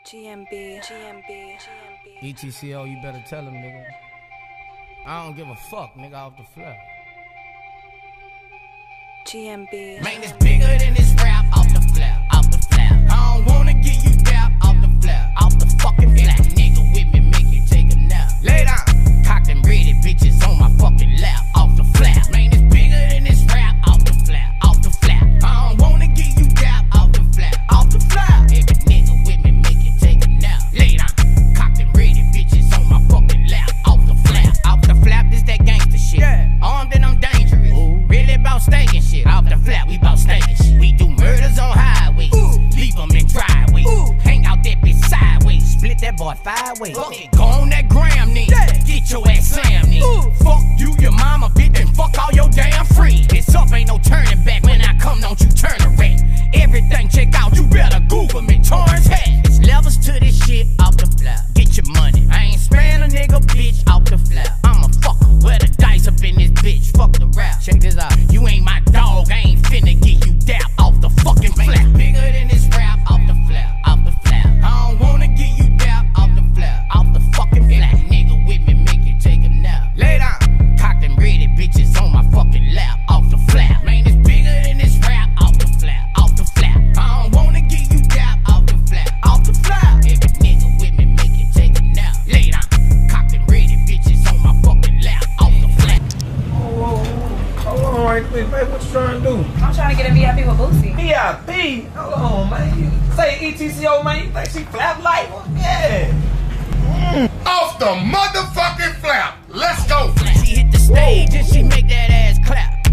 GMB. ETCO, you better tell him, nigga. I don't give a fuck, nigga, off the flap. GMB. Man, it's bigger than this rap, off the flap, off the flap. I don't wanna get you down, off the flap, off the fucking flap. Nigga with me, make you take a nap. Lay down, cocked and ready, bitches on my fucking lap, off the flap. Man, it's bigger than this rap, off the flap, off the flap. I don't wanna get you down, off the flap, off the flap. Every nigga with me, make you take a nap. Lay down, cocked and ready, bitches on my fucking lap, off the flap, off the flap. This that gangster shit. Yeah. Armed and I'm dangerous. Ooh. Really about stinking shit. Off the flap, we bout stinking shit. We do murders on highways. Ooh. Leave them in driveways. Ooh. Hang out that bitch sideways. Split that boy 5 ways. Okay. Go on that gram then. Yeah. Get your ass slammed then. Fuck you, your mama, bitch, and fuck all your damn friends. It's up, ain't no turning back. When I come, don't you turn around. Everything check out, you better Google me. Torrance hat. It's levels to this shit, off the flap. Get your money. I ain't spraying a nigga, bitch, off the flap. I'm a fucker. Where the dice up in this bitch. Fuck the rap. Check this out. You ain't my dog. I ain't finna get you dap off the fucking flap. Bigger than this rap, off the flap, off the flap. I don't wanna get you dap off the flap, off the fucking flap. Nigga with me, make you take a nap. Lay down, cocked and ready, bitches on my fucking lap, off the flap. Man, it's bigger than this rap, off the flap, off the flap. I don't wanna get you dap off the flap, off the flap. Every nigga with me, make you take a nap. Lay down, cocked and ready, bitches on my fucking lap, off the flap. Hold on right quick, babe. What you trying to do? I'm trying to get a VIP with Boosie. VIP? Hold on, man. You say ETCO, man. You think she flap like one? Yeah. Off the motherfucking flap. Let's go. She hit the stage and she make that ass clap.